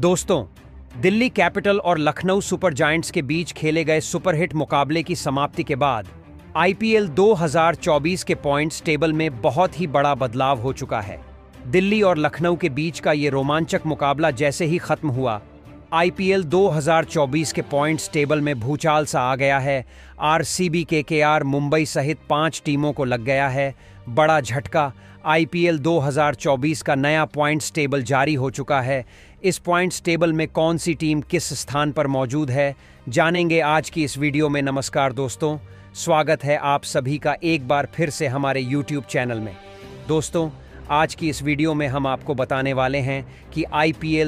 दोस्तों, दिल्ली कैपिटल और Lucknow super giants के बीच खेले गए सुपरहिट मुकाबले की समाप्ति के बाद आईपीएल 2024 के पॉइंट्स टेबल में बहुत ही बड़ा बदलाव हो चुका है। दिल्ली और लखनऊ के बीच का ये रोमांचक मुकाबला जैसे ही खत्म हुआ, आईपीएल 2024 के पॉइंट्स टेबल में भूचाल सा आ गया है। आरसीबी, केकेआर, मुंबई सहित 5 टीमों को लग गया है बड़ा झटका। आईपीएल 2024 का नया पॉइंट्स टेबल जारी हो चुका है। इस पॉइंट्स टेबल में कौन सी टीम किस स्थान पर मौजूद है, जानेंगे आज की इस वीडियो में। नमस्कार दोस्तों, स्वागत है आप सभी का एक बार फिर से हमारे यूट्यूब चैनल में। दोस्तों, आज की इस वीडियो में हम आपको बताने वाले हैं कि आईपीएल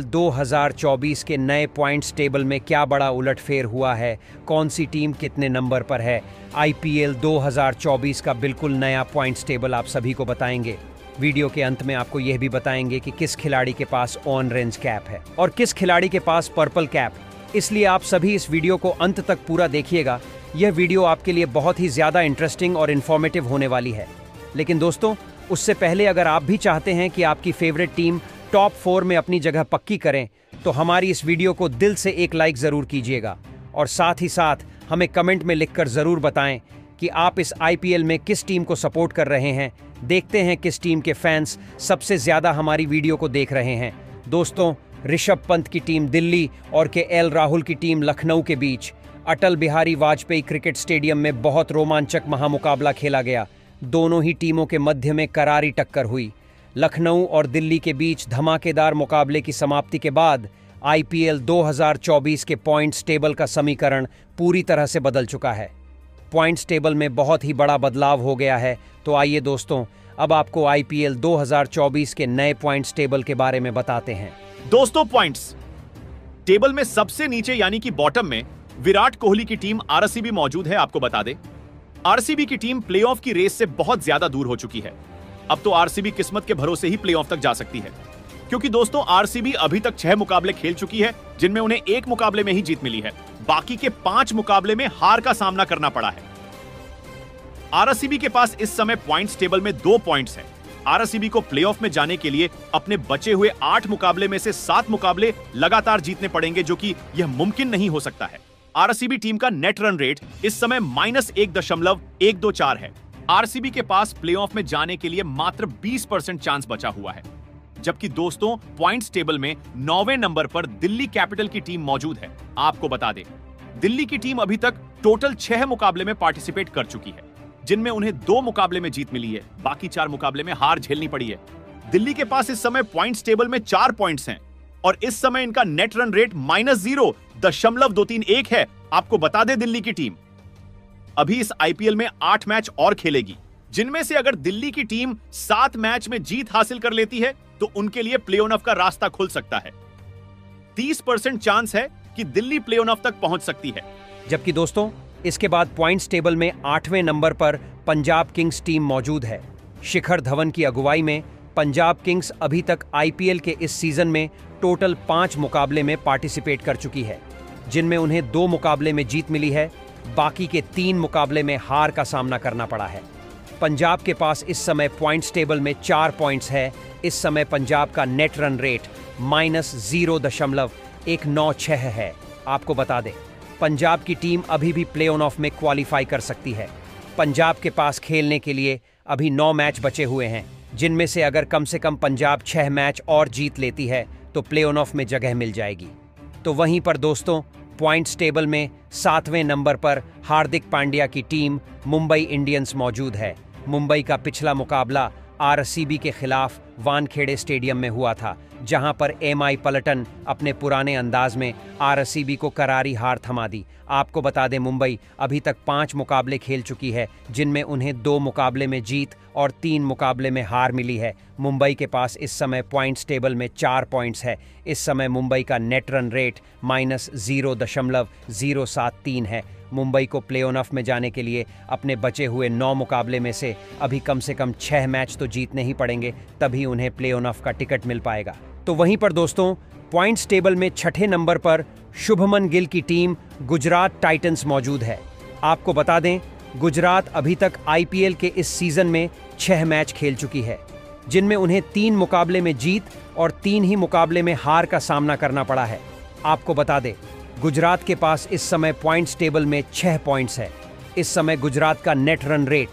2024 के नए पॉइंट्स टेबल में क्या बड़ा उलटफेर हुआ है, कौन सी टीम कितने नंबर पर है। आईपीएल 2024 का बिल्कुल नया पॉइंट्स टेबल आप सभी को बताएंगे। वीडियो के अंत में आपको यह भी बताएंगे कि किस खिलाड़ी के पास ऑरेंज कैप है और किस खिलाड़ी के पास पर्पल कैप, इसलिए आप सभी इस वीडियो को अंत तक पूरा देखिएगा। यह वीडियो आपके लिए बहुत ही ज़्यादा इंटरेस्टिंग और इन्फॉर्मेटिव होने वाली है। लेकिन दोस्तों, उससे पहले अगर आप भी चाहते हैं कि आपकी फेवरेट टीम टॉप 4 में अपनी जगह पक्की करें, तो हमारी इस वीडियो को दिल से एक लाइक ज़रूर कीजिएगा और साथ ही साथ हमें कमेंट में लिखकर ज़रूर बताएं कि आप इस आईपीएल में किस टीम को सपोर्ट कर रहे हैं। देखते हैं किस टीम के फैंस सबसे ज़्यादा हमारी वीडियो को देख रहे हैं। दोस्तों, ऋषभ पंत की टीम दिल्ली और केएल राहुल की टीम लखनऊ के बीच अटल बिहारी वाजपेयी क्रिकेट स्टेडियम में बहुत रोमांचक महामुकाबला खेला गया। दोनों ही टीमों के मध्य में करारी टक्कर हुई। लखनऊ और दिल्ली के बीच धमाकेदार मुकाबले की समाप्ति के बाद आईपीएल 2024 के पॉइंट्स टेबल का समीकरण पूरी तरह से बदल चुका है। पॉइंट्स टेबल में बहुत ही बड़ा बदलाव हो गया है। तो आइए दोस्तों, अब आपको आईपीएल 2024 के नए पॉइंट्स टेबल के बारे में बताते हैं। दोस्तों, पॉइंट्स टेबल में सबसे नीचे यानी कि बॉटम में विराट कोहली की टीम आरसीबी मौजूद है। आपको बता दें, आरसीबी की टीम प्लेऑफ की रेस से बहुत ज्यादा दूर हो चुकी है। अब तो आरसीबी किस्मत के भरोसे ही प्लेऑफ तक जा सकती है, क्योंकि दोस्तों आरसीबी अभी तक 6 मुकाबले खेल चुकी है, जिनमें उन्हें 1 मुकाबले में ही जीत मिली है। बाकी के 5 मुकाबले में हार का सामना करना पड़ा है। आरसीबी के पास इस समय पॉइंट्स टेबल में 2 पॉइंट्स हैं। आरसीबी को प्लेऑफ में जाने के लिए अपने बचे हुए 8 मुकाबले में से 7 मुकाबले लगातार जीतने पड़ेंगे, जो कि यह मुमकिन नहीं हो सकता है। आरसीबी टीम का नेट रन रेट इस समय -1.124 है। आरसीबी के पास प्लेऑफ में जाने के लिए मात्र 20% चांस बचा हुआ है। जबकि दोस्तों, पॉइंट्स टेबल में 9वें नंबर पर दिल्ली कैपिटल की टीम मौजूद है। आपको बता दें, दिल्ली की टीम अभी तक टोटल 6 मुकाबले में पार्टिसिपेट कर चुकी है, जिनमें उन्हें 2 मुकाबले में जीत मिली है, बाकी 4 मुकाबले में हार झेलनी पड़ी है। दिल्ली के पास इस समय पॉइंट्स टेबल में 4 पॉइंट्स हैं और इस समय इनका नेट रन रेट -0.231 है। आपको बता दें, दिल्ली की टीम अभी इस आईपीएल में 8 मैच और खेलेगी, जिनमें से अगर दिल्ली की टीम 7 मैच में जीत हासिल कर लेती है तो उनके लिए प्ले-ऑफ का रास्ता खुल सकता है। 30% चांस है कि दिल्ली प्ले-ऑफ तक पहुंच सकती है। जबकि दोस्तों, इसके बाद पॉइंट्स टेबल में 8वें नंबर पर पंजाब किंग्स टीम मौजूद है। शिखर धवन की अगुवाई में पंजाब किंग्स अभी तक आईपीएल के इस सीजन में टोटल 5 मुकाबले में पार्टिसिपेट कर चुकी है, जिनमें उन्हें 2 मुकाबले में जीत मिली है, बाकी के 3 मुकाबले में हार का सामना करना पड़ा है। पंजाब के पास इस समय पॉइंट्स टेबल में 4 पॉइंट्स है। इस समय पंजाब का नेट रन रेट -0.196 है। आपको बता दें, पंजाब की टीम अभी भी प्ले ऑफ में क्वालिफाई कर सकती है। पंजाब के पास खेलने के लिए अभी 9 मैच बचे हुए हैं, जिनमें से अगर कम से कम पंजाब 6 मैच और जीत लेती है तो प्ले ऑफ में जगह मिल जाएगी। तो वहीं पर दोस्तों, पॉइंट्स टेबल में 7वें नंबर पर हार्दिक पांड्या की टीम मुंबई इंडियंस मौजूद है। मुंबई का पिछला मुकाबला आरसीबी के खिलाफ वानखेड़े स्टेडियम में हुआ था, जहां पर एमआई पलटन अपने पुराने अंदाज में आरसीबी को करारी हार थमा दी। आपको बता दें, मुंबई अभी तक 5 मुकाबले खेल चुकी है, जिनमें उन्हें 2 मुकाबले में जीत और 3 मुकाबले में हार मिली है। मुंबई के पास इस समय पॉइंट्स टेबल में 4 पॉइंट्स है। इस समय मुंबई का नेट रन रेट -0.073 है। मुंबई को प्ले ऑफ में जाने के लिए अपने बचे हुए 9 मुकाबले में से अभी कम से कम 6 मैच तो जीतने ही पड़ेंगे, तभी उन्हें प्ले ऑफ का टिकट मिल पाएगा। तो वहीं पर दोस्तों, पॉइंट्स टेबल में 6ठे नंबर पर शुभमन गिल की टीम गुजरात टाइटंस मौजूद है। आपको बता दें, गुजरात अभी तक आईपीएल के इस सीजन में 6 मैच खेल चुकी है। जिनमें उन्हें 3 मुकाबले में जीत और 3 ही मुकाबले में हार का सामना करना पड़ा है। आपको बता दें, गुजरात के पास इस समय पॉइंट्स टेबल में 6 पॉइंट्स है। इस समय गुजरात का नेट रन रेट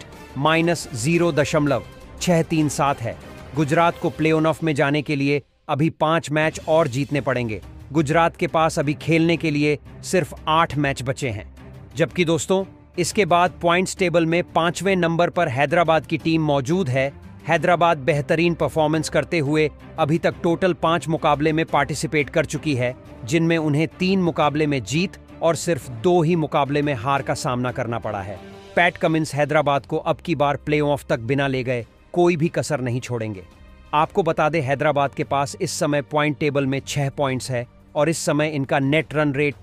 -0.637 है। गुजरात को प्ले ऑफ में जाने के लिए अभी 5 मैच और जीतने पड़ेंगे। गुजरात के पास अभी खेलने के लिए सिर्फ 8 मैच बचे हैं। जबकि दोस्तों, इसके बाद पॉइंट्स टेबल में 5वें नंबर पर हैदराबाद की टीम मौजूद है। हैदराबाद बेहतरीन परफॉर्मेंस करते हुए अभी तक टोटल 5 मुकाबले में पार्टिसिपेट कर चुकी है, जिनमें उन्हें 3 मुकाबले में जीत और सिर्फ 2 ही मुकाबले में हार का सामना करना पड़ा है। पैट कमिंस हैदराबाद को अब की बार प्ले ऑफ तक बिना ले गए कोई भी कसर नहीं छोड़ेंगे। आपको बता दें, हैदराबाद के पास इस समय पॉइंट टेबल में 6 पॉइंट्स है और इस समय इनका नेट रन रेट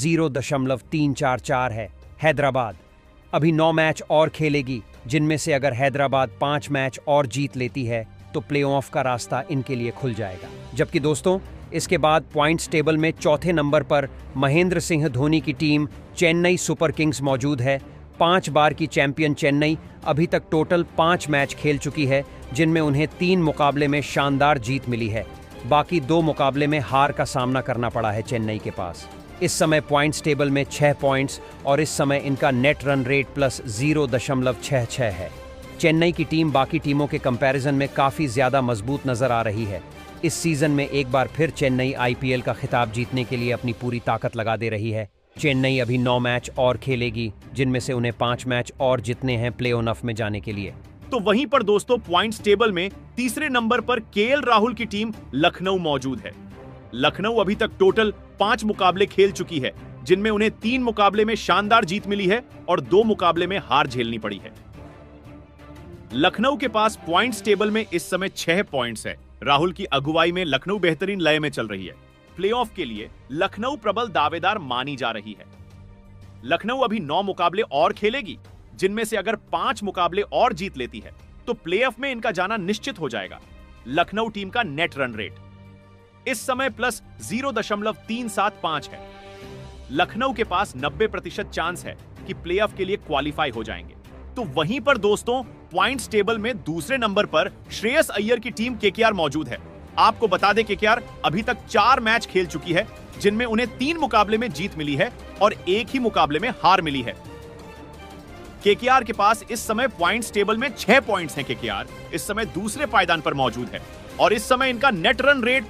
+0.344 है। हैदराबाद अभी 9 मैच और खेलेगी, जिनमें से अगर हैदराबाद 5 मैच और जीत लेती है तो प्ले ऑफ का रास्ता इनके लिए खुल जाएगा। जबकि दोस्तों, इसके बाद पॉइंट्स टेबल में 4थे नंबर पर महेंद्र सिंह धोनी की टीम चेन्नई सुपर किंग्स मौजूद है। 5 बार की चैंपियन चेन्नई अभी तक टोटल 5 मैच खेल चुकी है, जिनमें उन्हें 3 मुकाबले में शानदार जीत मिली है। बाकी 2 मुकाबले में हार का सामना करना पड़ा है चेन्नई के पास। इस समय पॉइंट्स टेबल में 6 पॉइंट्स और इस समय इनका नेट रन रेट +0.66 है। चेन्नई की टीम बाकी टीमों के कंपैरिजन में काफ़ी ज़्यादा मजबूत नज़र आ रही है। इस सीज़न में एक बार फिर चेन्नई IPL का खिताब जीतने के लिए अपनी पूरी ताकत लगा दे रही है। चेन्नई अभी 9 मैच और खेलेगी, जिनमें से उन्हें 5 मैच और जीतने हैं प्ले ऑफ में जाने के लिए। तो वहीं पर दोस्तों, पॉइंट्स टेबल में तीसरे नंबर पर KL राहुल की टीम लखनऊ मौजूद है। लखनऊ अभी तक टोटल 5 मुकाबले खेल चुकी है, जिनमें उन्हें 3 मुकाबले में शानदार जीत मिली है और 2 मुकाबले में हार झेलनी पड़ी है। लखनऊ के पास पॉइंट्स टेबल में इस समय 6 पॉइंट्स है। राहुल की अगुवाई में लखनऊ बेहतरीन लय में चल रही है। प्लेऑफ के लिए लखनऊ प्रबल दावेदार मानी जा रही है। लखनऊ अभी 9 मुकाबले और खेलेगी, जिनमें से अगर 5 मुकाबले और जीत लेती है तो प्लेऑफ में इनका जाना निश्चित हो जाएगा। लखनऊ टीम का नेट रन रेट इस समय +0.375 है। लखनऊ के पास 90% चांस है कि प्लेऑफ के लिए क्वालिफाई हो जाएंगे। तो वहीं पर दोस्तों, पॉइंट्स टेबल में दूसरे नंबर पर श्रेयस अय्यर की टीम KKR मौजूद है। आपको बता दें, KKR अभी तक 4 मैच खेल चुकी है, जिनमें उन्हें 3 मुकाबले में जीत मिली है और 1 ही मुकाबले में हार मिली है। KKR के पास इस समय पॉइंट्स टेबल में 6 पॉइंट्स हैं। KKR इस समय दूसरे पायदान पर मौजूद है और इस समय इनका नेट रन रेट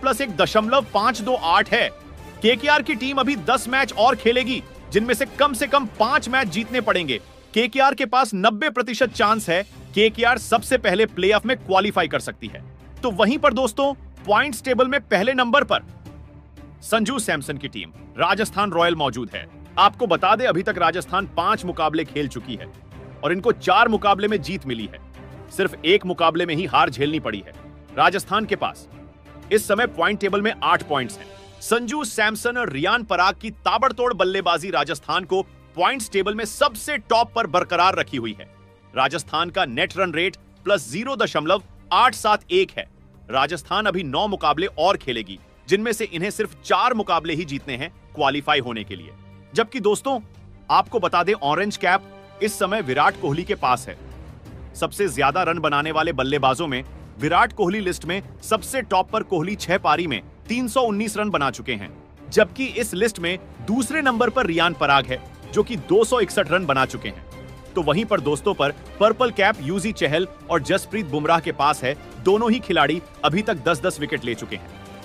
+1.528 है। KKR की टीम अभी 10 मैच और खेलेगी, जिनमें से कम 5 मैच जीतने पड़ेंगे। KKR के पास 90% चांस है KKR सबसे पहले प्लेऑफ में क्वालिफाई कर सकती है। तो वहीं पर दोस्तों, पॉइंट्स टेबल में पहले नंबर पर संजू सैमसन की टीम राजस्थान रॉयल मौजूद है। आपको बता दें, अभी तक राजस्थान 5 मुकाबले खेल चुकी है और इनको 4 मुकाबले में जीत मिली है। सिर्फ 1 मुकाबले में ही हार झेलनी पड़ी है। राजस्थान के पास इस समय पॉइंट टेबल में 8 पॉइंट्स हैं। संजू सैमसन और रियान पराग की ताबड़तोड़ बल्लेबाजी राजस्थान को पॉइंट्स टेबल में सबसे टॉप पर बरकरार रखी हुई है। राजस्थान का नेट रन रेट +0.871 है। राजस्थान अभी 9 मुकाबले और खेलेगी, जिनमें से इन्हें सिर्फ 4 मुकाबले ही जीतने हैं क्वालिफाई होने के लिए। जबकि दोस्तों, आपको बता दें, ऑरेंज कैप इस समय विराट कोहली के पास है। सबसे ज्यादा रन बनाने वाले बल्लेबाजों में विराट कोहली लिस्ट में सबसे टॉप पर कोहली 6 पारी में 319 रन बना चुके हैं। जबकि इस लिस्ट में दूसरे नंबर पर रियान पराग है, जो कि 261 रन बना चुके हैं। तो वहीं पर दोस्तों पर पर्पल कैप युजवेंद्र चहल और जसप्रीत बुमराह के पास है। दोनों ही खिलाड़ी अभी तक 10-10 विकेट ले चुके हैं।